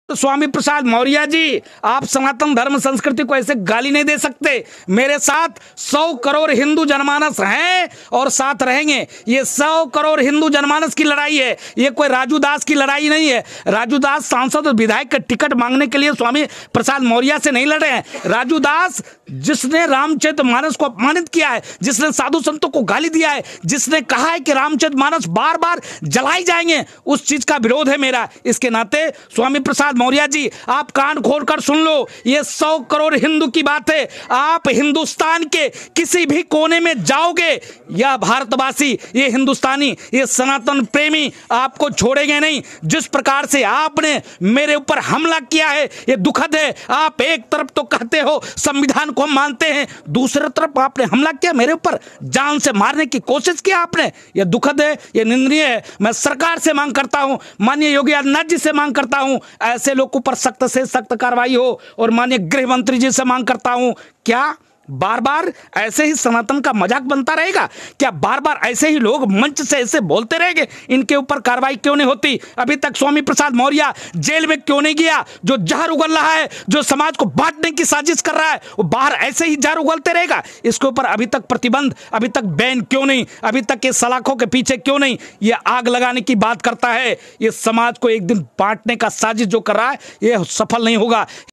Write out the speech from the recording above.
स्वामी प्रसाद मौर्य जी, आप सनातन धर्म संस्कृति को ऐसे गाली नहीं दे सकते। मेरे साथ 100 करोड़ हिंदू जनमानस हैं और साथ रहेंगे। ये 100 करोड़ हिंदू जनमानस की लड़ाई है, ये कोई राजू दास की लड़ाई नहीं है। राजू दास सांसद और विधायक का टिकट मांगने के लिए स्वामी प्रसाद मौर्य से नहीं लड़े हैं। राजू दास जिसने रामचरितमानस को अपमानित किया है, जिसने साधु संतों को गाली दिया है, जिसने कहा है कि रामचरितमानस बार बार जलाई जाएंगे, उस चीज का विरोध है मेरा। इसके नाते स्वामी प्रसाद मौर्य जी, आप कान खोलकर सुन लो, ये 100 करोड़ हिंदू की बात है। आप हिंदुस्तान के किसी भी कोने में जाओगे, यह भारतवासी, ये हिंदुस्तानी, ये सनातन प्रेमी आपको छोड़ेंगे नहीं। जिस प्रकार से आपने मेरे ऊपर हमला किया है, ये दुखद है। आप एक तरफ तो कहते हो संविधान को हम मानते हैं, दूसरी तरफ आपने हमला किया मेरे ऊपर, जान से मारने की कोशिश की आपने। यह दुखद है, यह निंदनीय है। मैं सरकार से मांग करता हूं, माननीय योगी आदित्यनाथ जी से मांग करता हूं, ऐसे लोगों पर सख्त से सख्त कार्रवाई हो। और माननीय गृह मंत्री जी से मांग करता हूं, क्या बार बार ऐसे ही सनातन का मजाक बनता रहेगा? क्या बार बार ऐसे ही लोग मंच से ऐसे बोलते रहेंगे? इनके ऊपर कार्रवाई क्यों नहीं होती? अभी तक स्वामी प्रसाद मौर्य जेल में क्यों नहीं गया? जो जहर उगल रहा है, जो समाज को बांटने की साजिश कर रहा है, वो बाहर ऐसे ही जहर उगलते रहेगा? इसके ऊपर अभी तक प्रतिबंध, अभी तक बैन क्यों नहीं? अभी तक ये सलाखों के पीछे क्यों नहीं? ये आग लगाने की बात करता है। ये समाज को एक दिन बांटने का साजिश जो कर रहा है, ये सफल नहीं होगा।